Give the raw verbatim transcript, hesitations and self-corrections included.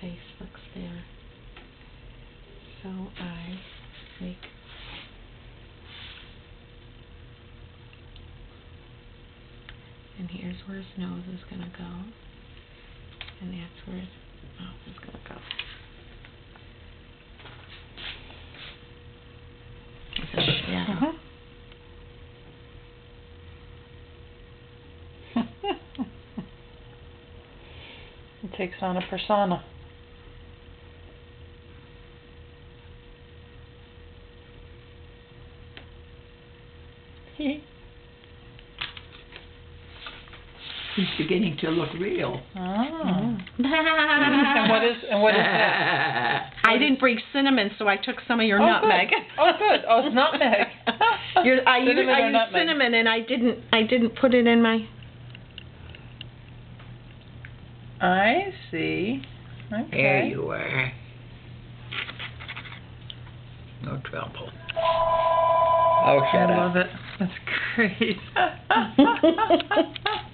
face looks there. So I make and here's where his nose is going to go. And that's where his mouth is going to go. It's a shadow. Uh-huh. It takes on a persona. He's beginning to look real. Oh. and what is and what is that? I didn't bring cinnamon, so I took some of your oh, nutmeg. Good. Oh, good. Oh, it's nutmeg. You're, I cinnamon used, I used nutmeg. cinnamon, and I didn't. I didn't put it in my. I see. Okay. There you are. No trouble. Oh, shut I up. love it. That's great.